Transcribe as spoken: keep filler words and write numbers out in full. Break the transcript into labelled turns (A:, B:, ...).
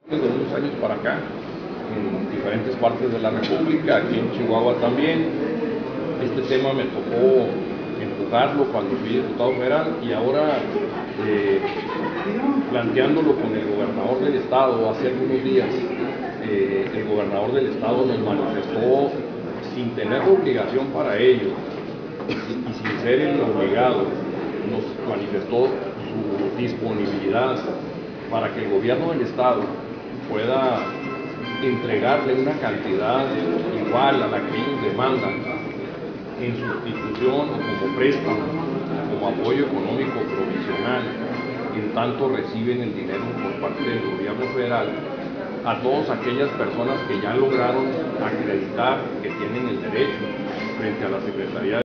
A: De unos años para acá, en diferentes partes de la República, aquí en Chihuahua también. Este tema me tocó empujarlo cuando fui diputado federal y ahora eh, planteándolo con el gobernador del estado hace algunos días. Eh, el gobernador del estado nos manifestó, sin tener obligación para ello y, y sin ser el obligado, nos manifestó su disponibilidad para que el gobierno del estado pueda entregarle una cantidad igual a la que ellos demandan en sustitución o como préstamo, como apoyo económico provisional, en tanto reciben el dinero por parte del gobierno federal, a todas aquellas personas que ya lograron acreditar que tienen el derecho frente a la Secretaría